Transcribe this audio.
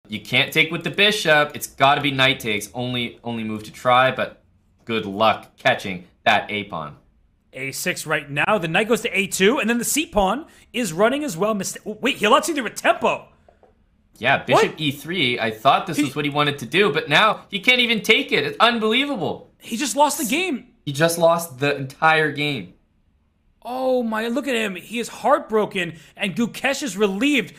You can't take with the bishop. It's got to be knight takes. Only move to try, but good luck catching that a-pawn. A6 right now. The knight goes to A2, and then the c-pawn is running as well. Wait, he lots either with tempo. Yeah, bishop E3. I thought this was what he wanted to do, but now he can't even take it. It's unbelievable. He just lost the game. He just lost the entire game. Oh my, look at him. He is heartbroken, and Gukesh is relieved.